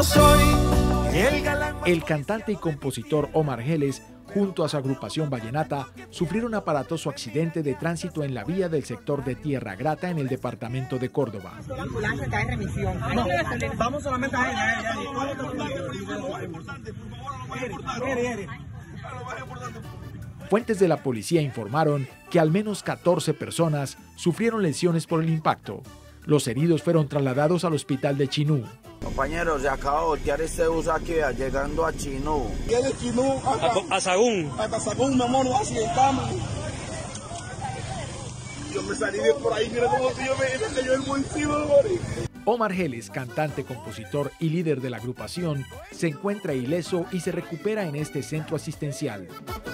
yo soy el galán. El cantante y compositor Omar Geles, junto a su agrupación vallenata, sufrieron un aparatoso accidente de tránsito en la vía del sector de Tierra Grata en el departamento de Córdoba. La ambulancia está en remisión. No, vamos solamente a ella. Fuentes de la policía informaron que al menos 14 personas sufrieron lesiones por el impacto. Los heridos fueron trasladados al hospital de Chinú. Compañeros, se acaba de voltear este bus aquí, llegando a Chinú. ¿Qué de Chinú? A Sagún. Hasta Sagún, mi amor, nos accidentamos. Yo me salí de por ahí, mira cómo yo me cayó el bolsillo, amor. Omar Geles, cantante, compositor y líder de la agrupación, se encuentra ileso y se recupera en este centro asistencial.